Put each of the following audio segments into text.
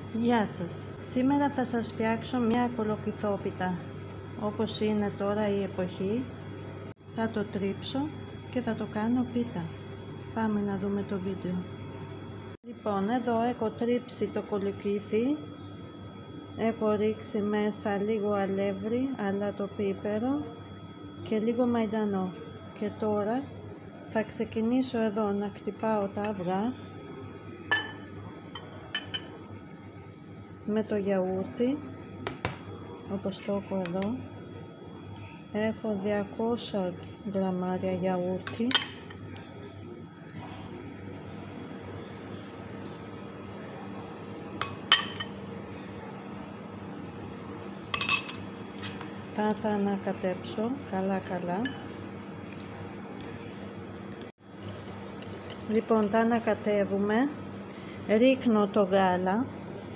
Γεια σας! Σήμερα θα σας φτιάξω μια κολοκυθόπιτα. Όπως είναι τώρα η εποχή, θα το τρίψω και θα το κάνω πίτα. Πάμε να δούμε το βίντεο. Λοιπόν, εδώ έχω τρίψει το κολοκύθι. Έχω ρίξει μέσα λίγο αλεύρι, αλατοπίπερο και λίγο μαϊντανό. Και τώρα θα ξεκινήσω εδώ να χτυπάω τα αυγά με το γιαούρτι, όπως το έχω εδώ. Έχω 200 γραμμάρια γιαούρτι. Θα τα ανακατέψω καλά. Λοιπόν, τα ανακατεύουμε. Ρίχνω το γάλα.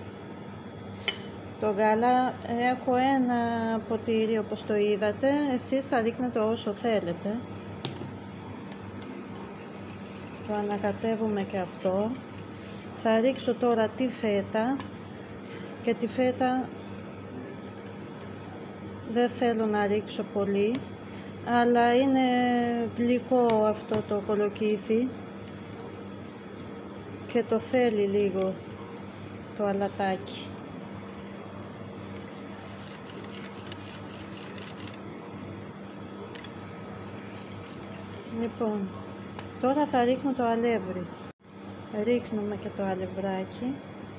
Το γάλα έχω ένα ποτήρι όπως το είδατε. Εσείς θα ρίχνετε όσο θέλετε. Το ανακατεύουμε και αυτό. Θα ρίξω τώρα τη φέτα. Και τη φέτα δεν θέλω να ρίξω πολύ, αλλά είναι γλυκό αυτό το κολοκύθι και το θέλει λίγο το αλατάκι. Λοιπόν, τώρα θα ρίχνω το αλεύρι. Ρίχνουμε και το αλευράκι.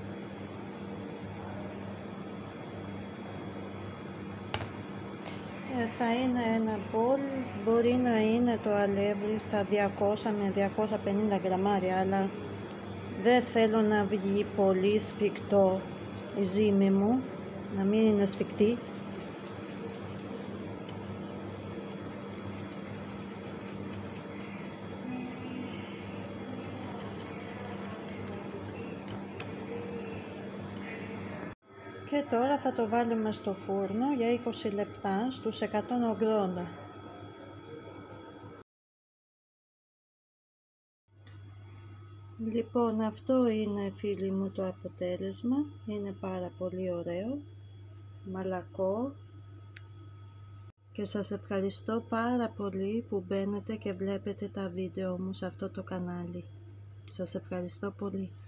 Θα είναι ένα μπολ, μπορεί να είναι το αλεύρι στα 200 με 250 γραμμάρια, αλλά δεν θέλω να βγει πολύ σφιχτό η ζύμη μου, να μην είναι σφιχτή. Και τώρα θα το βάλουμε στο φούρνο για 20 λεπτά στους 180. Λοιπόν, αυτό είναι, φίλοι μου, το αποτέλεσμα. Είναι πάρα πολύ ωραίο, μαλακό, και σας ευχαριστώ πάρα πολύ που μπαίνετε και βλέπετε τα βίντεο μου σε αυτό το κανάλι. Σας ευχαριστώ πολύ.